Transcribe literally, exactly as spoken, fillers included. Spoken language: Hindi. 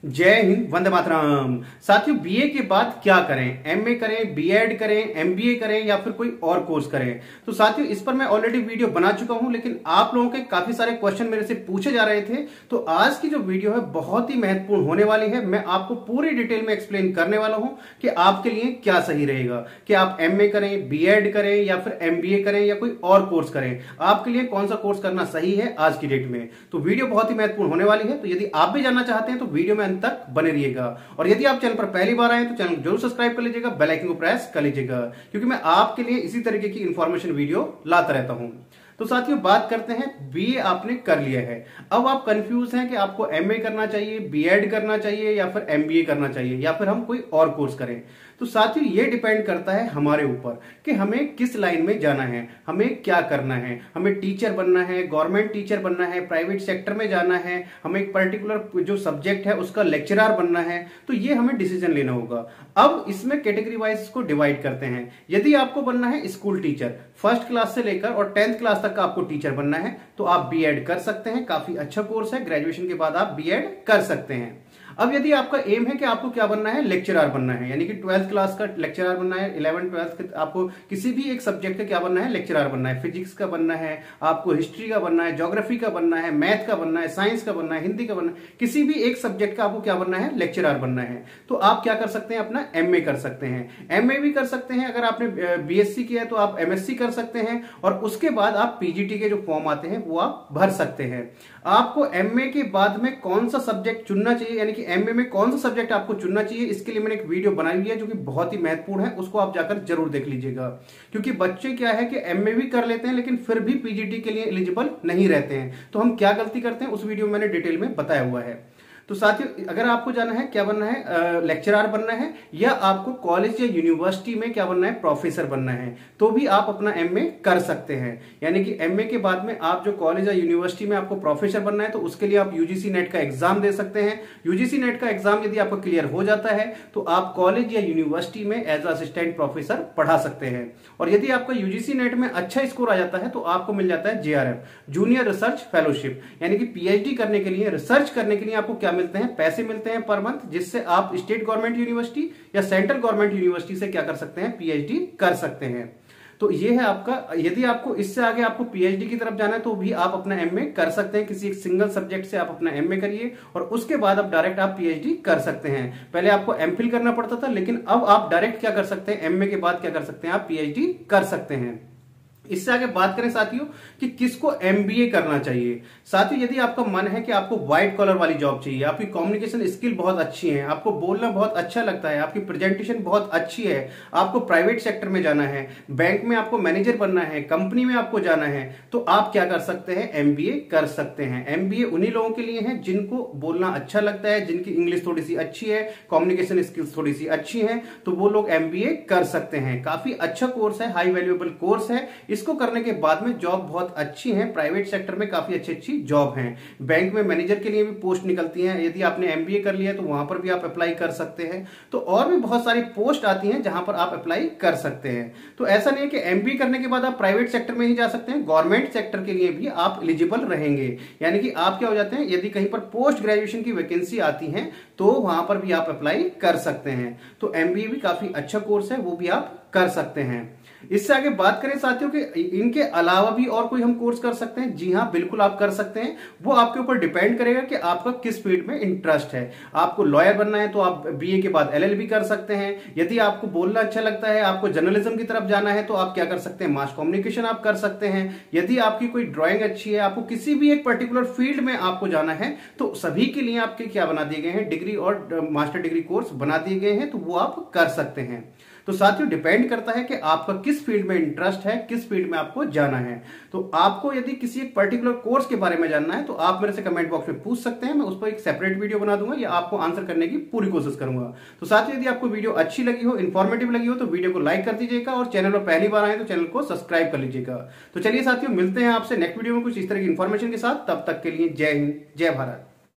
जय हिंद, वंदे मातरम। साथियों, बीए के बाद क्या करें? एमए करें, बीएड करें, एमबीए करें या फिर कोई और कोर्स करें? तो साथियों, इस पर मैं ऑलरेडी वीडियो बना चुका हूं, लेकिन आप लोगों के काफी सारे क्वेश्चन मेरे से पूछे जा रहे थे। तो आज की जो वीडियो है बहुत ही महत्वपूर्ण होने वाली है। मैं आपको पूरी डिटेल में एक्सप्लेन करने वाला हूं कि आपके लिए क्या सही रहेगा, कि आप एमए करें, बीएड करें या फिर एमबीए करें या कोई और कोर्स करें। आपके लिए कौन सा कोर्स करना सही है आज की डेट में। तो वीडियो बहुत ही महत्वपूर्ण होने वाली है। तो यदि आप भी जानना चाहते हैं तो वीडियो में तक बने रहिएगा। और यदि आप चैनल पर पहली बार आए तो चैनल जरूर सब्सक्राइब कर लीजिएगा, बेल आइकन को प्रेस कर लीजिएगा, क्योंकि मैं आपके लिए इसी तरीके की इंफॉर्मेशन वीडियो लाता रहता हूं। तो साथियों, बात करते हैं, बीए आपने कर लिया है, अब आप कंफ्यूज हैं कि आपको एमए करना चाहिए, बीएड करना चाहिए या फिर एमबीए करना चाहिए या फिर हम कोई और कोर्स करें। तो साथियों, ये डिपेंड करता है हमारे ऊपर कि हमें किस लाइन में जाना है, हमें क्या करना है। हमें टीचर बनना है, गवर्नमेंट टीचर बनना है, प्राइवेट सेक्टर में जाना है, हमें एक पर्टिकुलर जो सब्जेक्ट है उसका लेक्चरर बनना है। तो ये हमें डिसीजन लेना होगा। अब इसमें कैटेगरी वाइज इसको डिवाइड करते हैं। यदि आपको बनना है स्कूल टीचर, फर्स्ट क्लास से लेकर और टेंथ क्लास तक का आपको टीचर बनना है, तो आप बीएड कर सकते हैं। काफी अच्छा कोर्स है, ग्रेजुएशन के बाद आप बीएड कर सकते हैं। अब यदि आपका एम है कि आपको क्या बनना है, लेक्चरर बनना है, यानी कि ट्वेल्थ क्लास का लेक्चरर बनना है, इलेवन ट्वेल्थ आपको किसी भी एक सब्जेक्ट का क्या बनना है, लेक्चरर बनना है। फिजिक्स का बनना है, आपको हिस्ट्री का बनना है, ज्योग्राफी का बनना है, मैथ का बनना है, साइंस का बनना है, हिंदी का बनना है, किसी भी एक सब्जेक्ट का आपको क्या बनना है, लेक्चरर बनना है। तो आप क्या कर सकते हैं, अपना एमए कर सकते हैं। एमए भी कर सकते हैं, अगर आपने बीएससी किया है तो आप एमएससी कर सकते हैं, और उसके बाद आप पीजीटी के जो फॉर्म आते हैं वो आप भर सकते हैं। आपको एमए के बाद में कौन सा सब्जेक्ट चुनना चाहिए, यानी कि एमए में कौन सा सब्जेक्ट आपको चुनना चाहिए, इसके लिए मैंने एक वीडियो बनाई हुई है जो कि बहुत ही महत्वपूर्ण है। उसको आप जाकर जरूर देख लीजिएगा, क्योंकि बच्चे क्या है कि एमए भी कर लेते हैं लेकिन फिर भी पीजीटी के लिए एलिजिबल नहीं रहते हैं। तो हम क्या गलती करते हैं उस वीडियो में मैंने डिटेल में बताया हुआ है। तो साथियों, अगर आपको जाना है, क्या बनना है, लेक्चरर बनना है, या आपको कॉलेज या यूनिवर्सिटी में क्या बनना है, प्रोफेसर बनना है, तो भी आप अपना एमए कर सकते हैं। यानी कि एमए के बाद में आप जो कॉलेज या यूनिवर्सिटी में आपको प्रोफेसर बनना है, तो उसके लिए आप यूजीसी नेट का एग्जाम दे सकते हैं। यूजीसी नेट का एग्जाम यदि आपको क्लियर हो जाता है तो आप कॉलेज या यूनिवर्सिटी में एज असिस्टेंट प्रोफेसर पढ़ा सकते हैं। और यदि आपका यूजीसी नेट में अच्छा स्कोर आ जाता है तो आपको मिल जाता है जेआरएफ, जूनियर रिसर्च फेलोशिप, यानी कि पीएचडी करने के लिए, रिसर्च करने के लिए आपको क्या मिलते हैं, पैसे मिलते हैं पर मंथ, जिससे आप स्टेट गवर्नमेंट यूनिवर्सिटी या सेंट्रल गवर्नमेंट यूनिवर्सिटी से क्या कर सकते हैं, पीएचडी कर सकते हैं। तो ये है आपका। यदि आपको इससे आगे आपको पीएचडी की तरफ जाना है तो भी आप अपना एमए कर सकते हैं। किसी एक सिंगल सब्जेक्ट से आप अपना एमए करिए और उसके बाद आप डायरेक्ट आप पीएचडी कर सकते हैं। पहले आपको एमफिल करना पड़ता था, लेकिन अब आप डायरेक्ट क्या कर सकते हैं, एमए के बाद क्या कर सकते हैं, आप पीएचडी कर सकते हैं। इससे आगे बात करें साथियों कि किसको एमबीए करना चाहिए। साथियों, यदि आपका मन है कि आपको व्हाइट कॉलर वाली जॉब चाहिए, आपकी कम्युनिकेशन स्किल बहुत अच्छी है, आपको बोलना बहुत अच्छा लगता है, आपकी प्रेजेंटेशन बहुत अच्छी है, आपको प्राइवेट सेक्टर में जाना है, बैंक में आपको मैनेजर बनना है, कंपनी में आपको जाना है, तो आप क्या कर सकते हैं, एमबीए कर सकते हैं। एमबीए उन्हीं लोगों के लिए है जिनको बोलना अच्छा लगता है, जिनकी इंग्लिश थोड़ी सी अच्छी है, कम्युनिकेशन स्किल्स थोड़ी सी अच्छी है, तो वो लोग एमबीए कर सकते हैं। काफी अच्छा कोर्स है, हाई वैल्यूएबल कोर्स है। इसको करने के बाद में जॉब बहुत अच्छी है, प्राइवेट सेक्टर में काफी अच्छी अच्छी जॉब है, बैंक में मैनेजर के लिए भी पोस्ट निकलती है। यदि आपने एमबीए कर लिया तो वहां पर भी आप अप्लाई कर सकते हैं। तो और भी बहुत सारी पोस्ट आती हैं जहां पर आप अप्लाई कर सकते हैं। तो ऐसा नहीं है कि एमबीए करने के बाद आप प्राइवेट सेक्टर में ही जा सकते हैं, गवर्नमेंट सेक्टर के लिए भी आप एलिजिबल रहेंगे। यानी कि आप क्या हो जाते हैं, यदि कहीं पर पोस्ट ग्रेजुएशन की वैकेंसी आती है तो वहां पर भी आप अप्लाई कर सकते हैं। तो एमबीए भी काफी अच्छा कोर्स है, वो भी आप कर सकते हैं। इससे आगे बात करें साथियों कि इनके अलावा भी और कोई हम कोर्स कर सकते हैं। जी हां, बिल्कुल आप कर सकते हैं। वो आपके ऊपर डिपेंड करेगा कि आपका किस फील्ड में इंटरेस्ट है। आपको लॉयर बनना है तो आप बीए के बाद एलएलबी कर सकते हैं। यदि आपको बोलना अच्छा लगता है, आपको जर्नलिज्म की तरफ जाना है, तो आप क्या कर सकते हैं, मास कम्युनिकेशन आप कर सकते हैं। यदि आपकी कोई ड्राइंग अच्छी है, आपको किसी भी एक पर्टिकुलर फील्ड में आपको जाना है, तो सभी के लिए आपके क्या बना दिए गए हैं, डिग्री और मास्टर डिग्री कोर्स बना दिए गए हैं, तो वो आप कर सकते हैं। तो साथियों, डिपेंड करता है कि आपका किस फील्ड में इंटरेस्ट है, किस फील्ड में आपको जाना है। तो आपको यदि किसी एक पर्टिकुलर कोर्स के बारे में जानना है तो आप मेरे से कमेंट बॉक्स में पूछ सकते हैं, मैं उस पर एक सेपरेट वीडियो बना दूंगा या आपको आंसर करने की पूरी कोशिश करूंगा। तो साथियों, यदि आपको वीडियो अच्छी लगी हो, इंफॉर्मेटिव लगी हो, तो वीडियो को लाइक कर दीजिएगा और चैनल पर पहली बार आए तो चैनल को सब्सक्राइब कर लीजिएगा। तो चलिए साथियों, मिलते हैं आपसे नेक्स्ट वीडियो में कुछ इस तरह की इंफॉर्मेशन के साथ। तब तक के लिए जय हिंद, जय भारत।